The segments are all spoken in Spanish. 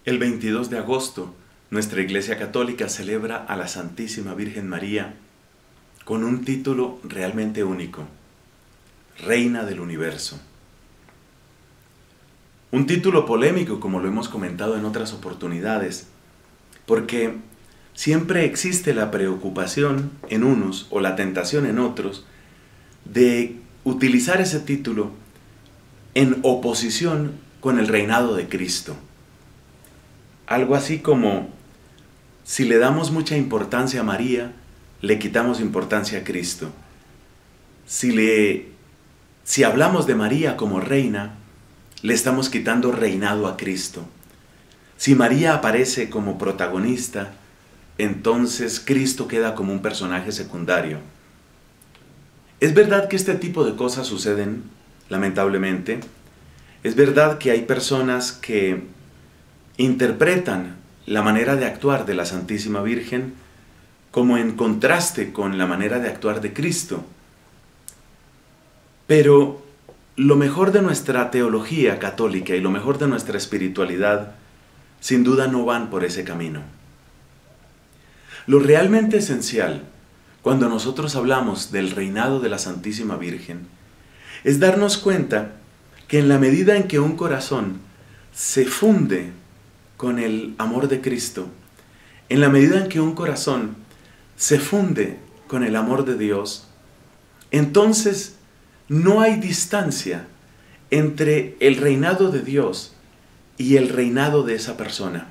El 22 de agosto, nuestra Iglesia Católica celebra a la Santísima Virgen María con un título realmente único: Reina del Universo. Un título polémico, como lo hemos comentado en otras oportunidades, porque siempre existe la preocupación en unos o la tentación en otros de utilizar ese título en oposición con el reinado de Cristo. Algo así como, si le damos mucha importancia a María, le quitamos importancia a Cristo. Si hablamos de María como reina, le estamos quitando reinado a Cristo. Si María aparece como protagonista, entonces Cristo queda como un personaje secundario. Es verdad que este tipo de cosas suceden, lamentablemente. Es verdad que hay personas que interpretan la manera de actuar de la Santísima Virgen como en contraste con la manera de actuar de Cristo. Pero lo mejor de nuestra teología católica y lo mejor de nuestra espiritualidad, sin duda no van por ese camino. Lo realmente esencial, cuando nosotros hablamos del reinado de la Santísima Virgen, es darnos cuenta que en la medida en que un corazón se funde con el amor de Cristo, en la medida en que un corazón se funde con el amor de Dios, entonces no hay distancia entre el reinado de Dios y el reinado de esa persona.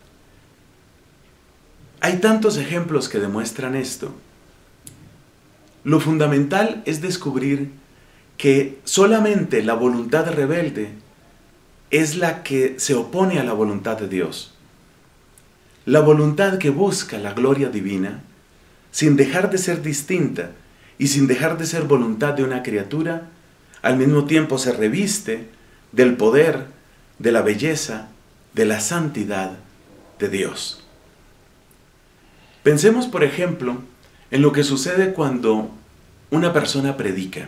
Hay tantos ejemplos que demuestran esto. Lo fundamental es descubrir que solamente la voluntad rebelde es la que se opone a la voluntad de Dios. La voluntad que busca la gloria divina, sin dejar de ser distinta y sin dejar de ser voluntad de una criatura, al mismo tiempo se reviste del poder, de la belleza, de la santidad de Dios. Pensemos, por ejemplo, en lo que sucede cuando una persona predica.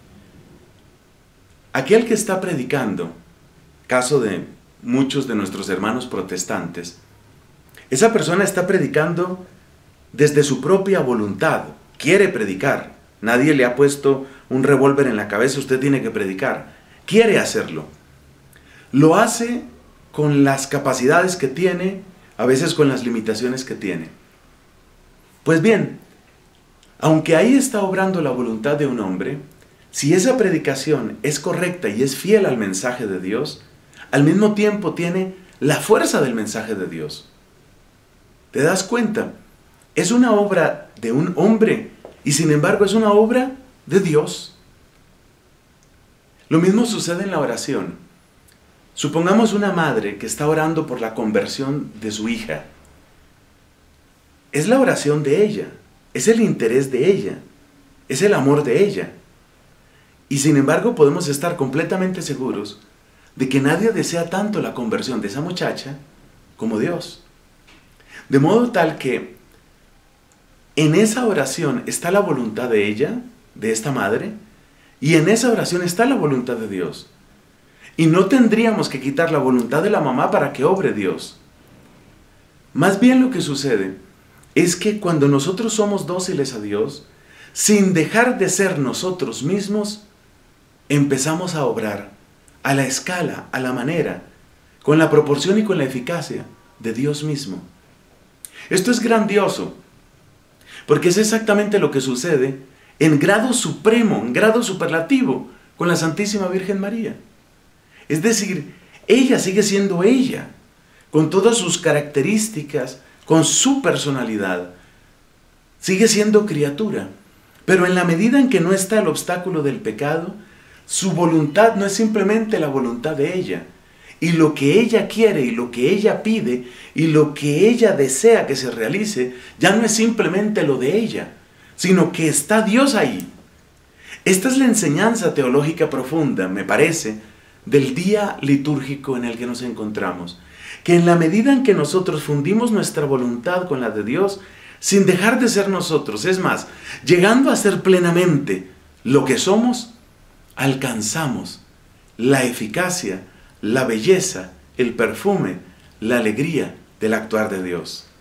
Aquel que está predicando, caso de muchos de nuestros hermanos protestantes, esa persona está predicando desde su propia voluntad, quiere predicar. Nadie le ha puesto un revólver en la cabeza, usted tiene que predicar. Quiere hacerlo. Lo hace con las capacidades que tiene, a veces con las limitaciones que tiene. Pues bien, aunque ahí está obrando la voluntad de un hombre, si esa predicación es correcta y es fiel al mensaje de Dios, al mismo tiempo tiene la fuerza del mensaje de Dios. ¿Te das cuenta? Es una obra de un hombre y sin embargo es una obra de Dios. Lo mismo sucede en la oración. Supongamos una madre que está orando por la conversión de su hija. Es la oración de ella, es el interés de ella, es el amor de ella. Y sin embargo podemos estar completamente seguros de que nadie desea tanto la conversión de esa muchacha como Dios. De modo tal que en esa oración está la voluntad de ella, de esta madre, y en esa oración está la voluntad de Dios. Y no tendríamos que quitar la voluntad de la mamá para que obre Dios. Más bien lo que sucede es que cuando nosotros somos dóciles a Dios, sin dejar de ser nosotros mismos, empezamos a obrar a la escala, a la manera, con la proporción y con la eficacia de Dios mismo. Esto es grandioso, porque es exactamente lo que sucede en grado supremo, en grado superlativo, con la Santísima Virgen María. Es decir, ella sigue siendo ella, con todas sus características, con su personalidad. Sigue siendo criatura, pero en la medida en que no está el obstáculo del pecado, su voluntad no es simplemente la voluntad de ella. Y lo que ella quiere y lo que ella pide y lo que ella desea que se realice, ya no es simplemente lo de ella, sino que está Dios ahí. Esta es la enseñanza teológica profunda, me parece, del día litúrgico en el que nos encontramos. Que en la medida en que nosotros fundimos nuestra voluntad con la de Dios, sin dejar de ser nosotros, es más, llegando a ser plenamente lo que somos, alcanzamos la eficacia, la belleza, el perfume, la alegría del actuar de Dios.